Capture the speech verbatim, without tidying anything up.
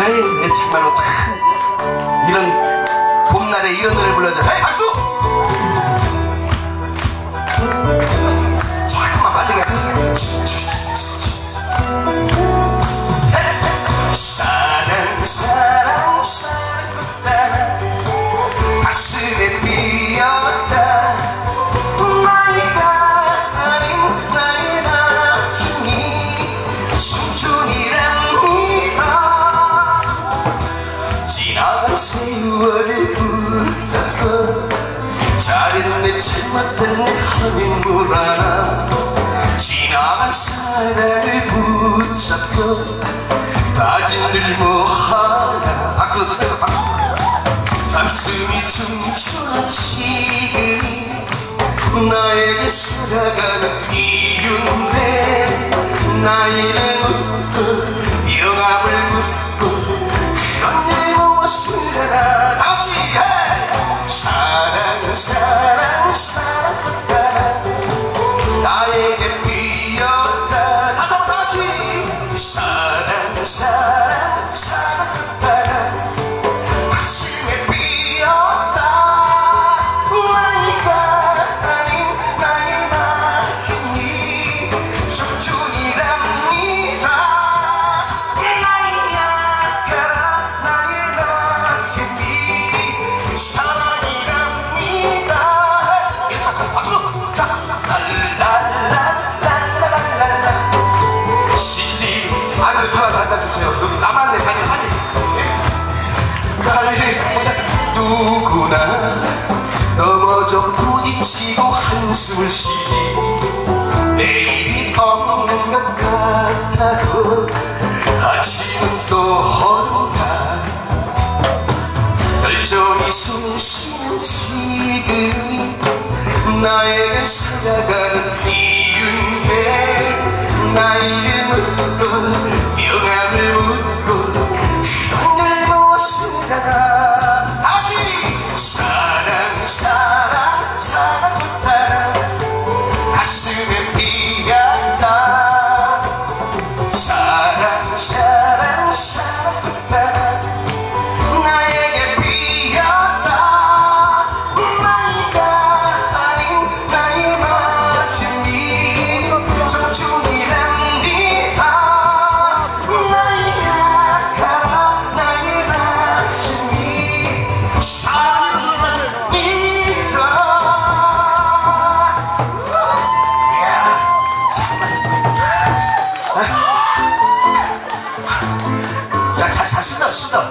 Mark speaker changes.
Speaker 1: 아이 정말로 참 이런 봄날에 이런 노래를 불러줘. 헤이 박수! 잠깐만 빨리 가. 사랑 사랑 사랑 가슴에 피었다. 나이가 아닌 나의 마음이 청춘이랍니다. 지나간 세월을 붙잡고 잘했네 잘못했네 하면 뭐라나. 지나간 사랑을 붙잡고 다진 들 뭐하나. 박수 주면서 박수. 가슴이 춤추는 지금이 나에게 살아가는 이유인데 나이를 묻고 명함을 묻고 그런 일 무엇을 하나. 다같이 사랑 사랑 사랑 나에게 피었다. 다시 한번 다같이 사랑 사랑 사랑 가슴에 피었다. 나이가 아닌 나의 마음이 청춘이랍니다. 나의 약한 나의 마음이 사랑이랍니다. 일차선 박수. 랄랄랄랄랄랄랄라. 시지 안으로 들어가서 앉아주세요. 여기 나만 내 자리 하니. 나의 누구나 넘어져 부딪히고 한숨을 쉬지. 내일이 없는 것 같아도 아침은 또 온다. 열정이 숨쉬는 지금이 나에게 살아가는 이유인데 나이를 묻고 명함을 묻고 그런 일 무엇을 하나. 다시 사랑 사랑 사랑 가슴에 피었다. 사랑 사랑 사랑 나에게 피었다. 나이가 아닌 나의 마음이 청춘이랍니다. 나의 약한 나의 마음이 사랑이랍니다. 이야 정말. 자, 자, 자, 쓰다 쓰다